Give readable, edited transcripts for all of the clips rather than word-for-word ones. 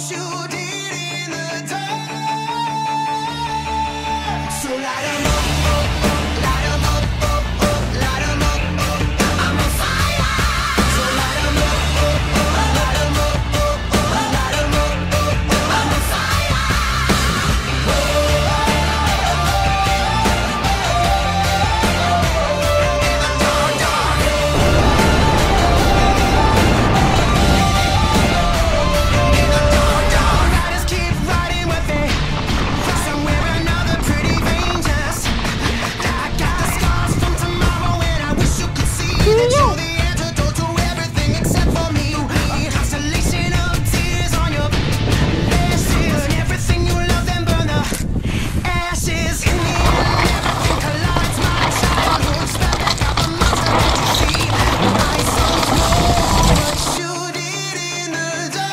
you did in the dark. So light 'em up, light 'em up, light 'em up, I'm on fire. So light 'em up, light 'em up, light 'em up, I'm on fire. Riders keep riding with me, somewhere or another pretty dangerous. I got the scars from tomorrow and I wish you could see that you're the antidote to everything except for me. A constellation of tears on your lashes, and everything you love then burn the ashes. In the end, everything collides. My childhood spell back out the monster that you see. My sons know what you did in the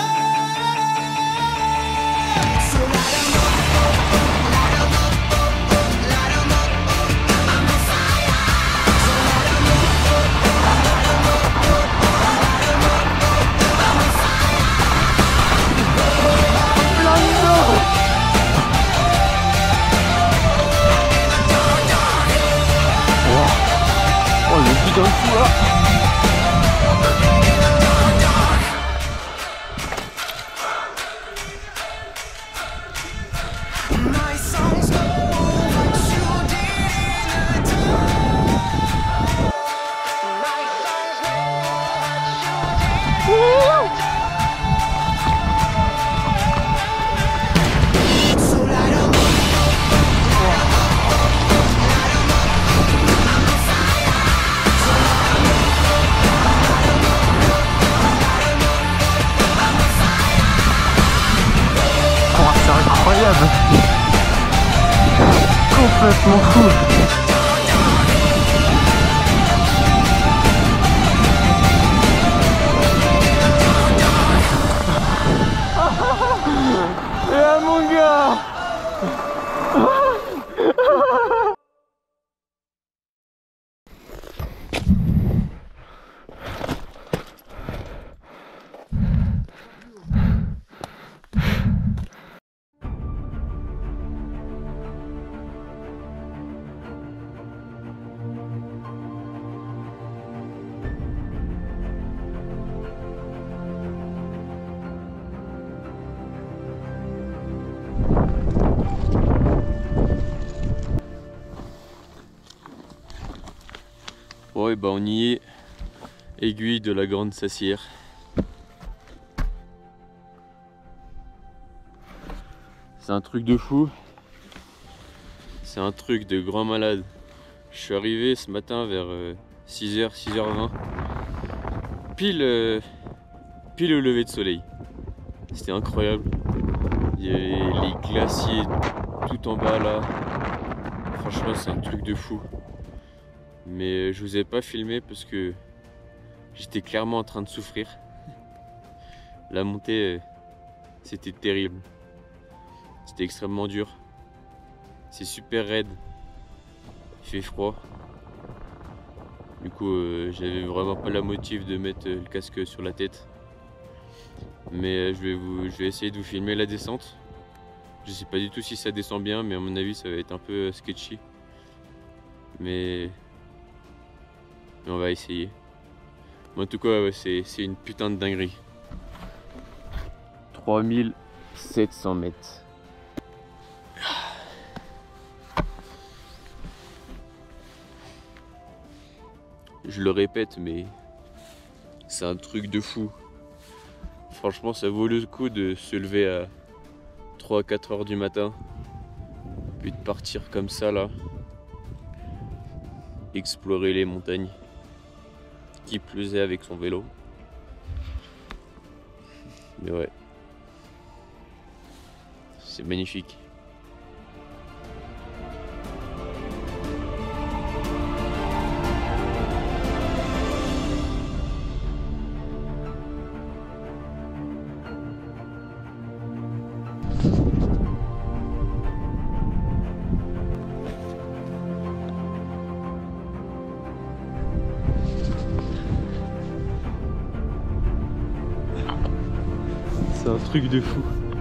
dark. So light 'em up, light 'em up, light 'em up, I'm on fire. So light 'em up, light 'em up, light 'em up, I'm on fire. Oh, le putain de fou là. My songs know what you did in the dark. My songs know what you did. So light 'em up, light 'em up, light 'em up, I'm on fire. So light 'em up, light 'em up, light 'em up, I'm on fire. Oh, c'est incroyable. Complètement fou. Et là mon gars. Bon et bah on y est, aiguille de la Grande Sassière. C'est un truc de fou, c'est un truc de grand malade. Je suis arrivé ce matin vers 6h, 6h20, pile au lever de soleil. C'était incroyable, il y avait les glaciers tout en bas là, franchement c'est un truc de fou. Mais je vous ai pas filmé parce que j'étais clairement en train de souffrir. La montée, c'était terrible. C'était extrêmement dur. C'est super raide. Il fait froid. Du coup, j'avais vraiment pas la motive de mettre le casque sur la tête. Mais je vais essayer de vous filmer la descente. Je sais pas du tout si ça descend bien, mais à mon avis, ça va être un peu sketchy. Mais on va essayer. En tout cas, ouais, c'est une putain de dinguerie. 3700 mètres. Je le répète, mais c'est un truc de fou. Franchement, ça vaut le coup de se lever à 3-4 heures du matin, puis de partir comme ça là, explorer les montagnes. Qui plus est avec son vélo. Mais ouais, c'est magnifique. C'est un truc de fou.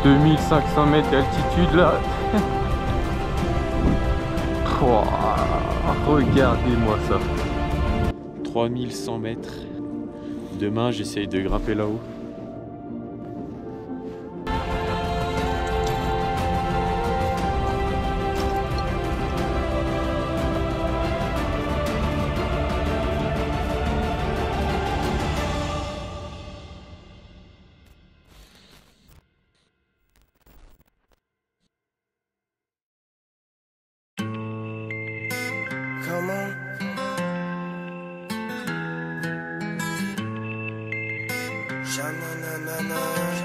2500 mètres d'altitude là. Wow, regardez-moi ça. 3100 mètres. Demain, j'essaye de grimper là-haut. Come on. Sha-na-na-na-na.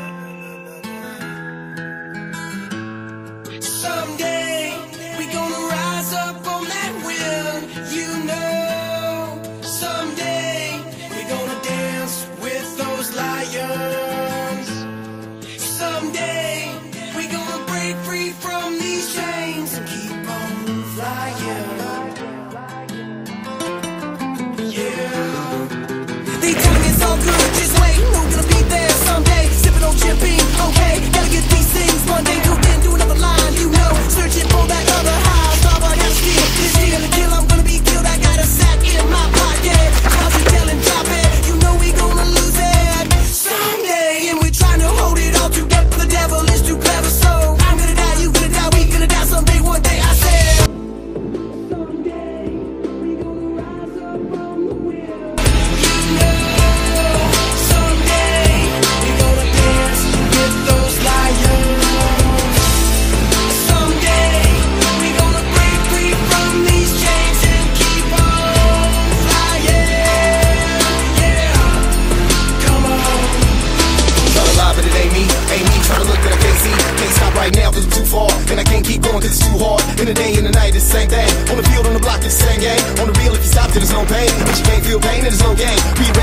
Someday we gonna rise up on that wind, you know. Someday we gonna dance with those lions. Someday we gonna break free from these chains and keep on flying. They tell me it's all good, just wait, we're gonna be there someday. Sipping on champagne, okay, gotta get these things one day. Till then, do another line, you know. Searching for that other high, stop, I gotta steal. This year until I'm gonna be killed, I got a sack in my pocket. How's it tell and drop it, you know we gonna lose it someday. And we're trying to hold it all together, the devil is too clever. So I'm gonna die, you gonna die, we gonna die someday, one day, I said. Right now, cause I'm too far, and I can't keep going cause it's too hard. In the day and the night, it's the same thing. On the field, on the block, it's the same game. On the real, if you stop, then there's no pain. But you can't feel pain, then there's no gain.